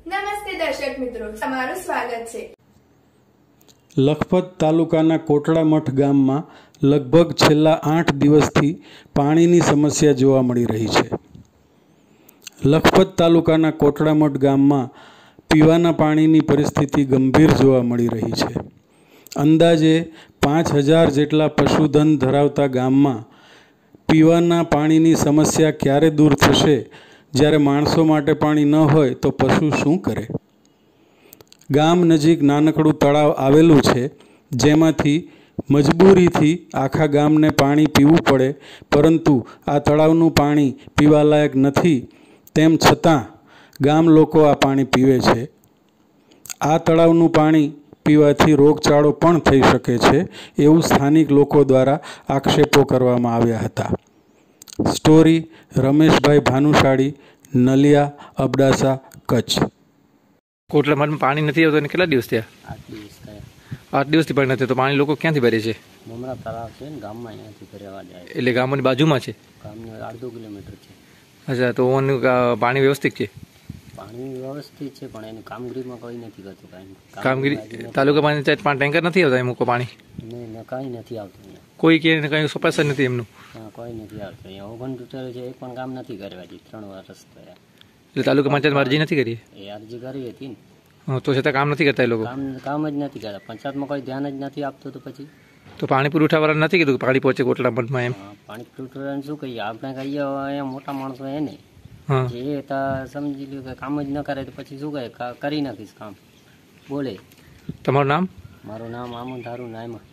નમસ્તે દર્શક મિત્રો, તમારું સ્વાગત છે। લખપત તાલુકાના કોટડામઠ ગામમાં લગભગ છેલ્લા 8 દિવસથી પાણીની સમસ્યા જોવા મળી રહી છે। લખપત તાલુકાના કોટડામઠ ગામમાં પીવાના પાણીની પરિસ્થિતિ ગંભીર જોવા મળી રહી છે। અંદાજે 5000 જેટલા પશુધન ધરાવતા ગામમાં પીવાના પાણીની સમસ્યા ક્યારે દૂર થશે? જ્યારે માણસો માટે પાણી ન હોય તો પશુ શું કરે? ગામ નજીક નાનકડું તળાવ આવેલું છે, જેમાંથી મજબૂરીથી આખા ગામને પાણી પીવું પડે, પરંતુ આ તળાવનું પાણી પીવાલાયક નથી। તેમ છતાં ગામ લોકો આ પાણી પીવે છે। આ તળાવનું પાણી પીવાથી રોગચાળો પણ થઈ શકે છે, એવું સ્થાનિક લોકો દ્વારા આક્ષેપો કરવામાં આવ્યા હતા। સ્ટોરી રમેશભાઈ ભાનુશાળી, નલિયા, અબડાસા, કચ્છ। કોટડામઠમાં પાણી નથી આવતું, કેટલા દિવસ થયા? 8 દિવસથી પાણી નથી, તો પાણી લોકો ક્યાંથી ભરે છે? મમરા તળાવ છે ને ગામમાં, અહીંયાથી ભરવા જાય। એટલે ગામની બાજુમાં છે? ગામની 1.5 કિલોમીટર છે। અચ્છા, તો પાણી વ્યવસ્થિત છે? પાણી વ્યવસ્થિત છે, પણ એની કામગીરીમાં કોઈ નથી કરતું કાંઈ। કામગીરી તાલુકા પંચાયત ટેન્કર નથી આવતા? એ મૂકો પાણી નહીં, કાંઈ નથી આવતું। કોઈ કે કંઈ સપાસ જ નથી એમનું? કોઈ નથી આવતું। અહીંયા ઓગન તૂટેલું છે, એક પણ કામ નથી કરવા, 3 વર્ષ થયા। એટલે તાલુકા પંચાયતમાં અરજી નથી કરી? એ અરજી કરી હતી ને, તો છતાં કામ નથી કરતા એ લોકો? કામ જ નથી કરતા, પંચાયતમાં કોઈ ધ્યાન જ નથી આપતું। તો પછી તો પાણી પુરવઠાવાળા નથી કીધું પાણી પહોંચે કોટડામઠમાં? એમ પાણી પુરવઠાવાળાને શું કહીએ આપણે? કહીએ અહીંયા મોટા માણસો એને જે સમજી લ્યો કે કામ જ ન કરે તો પછી શું કહે, કરી નાખીશ કામ, બોલે। તમારું નામ? મારું નામ આમંદ હારું નાયમા।